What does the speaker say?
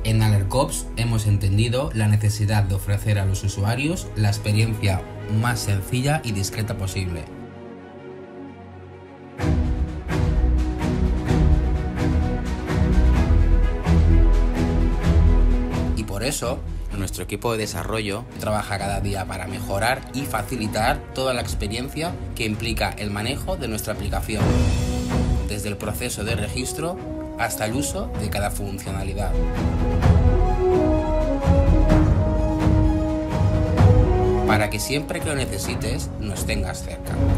En Alertcops hemos entendido la necesidad de ofrecer a los usuarios la experiencia más sencilla y discreta posible. Y por eso, nuestro equipo de desarrollo trabaja cada día para mejorar y facilitar toda la experiencia que implica el manejo de nuestra aplicación, desde el proceso de registro hasta el uso de cada funcionalidad. Para que siempre que lo necesites nos tengas cerca.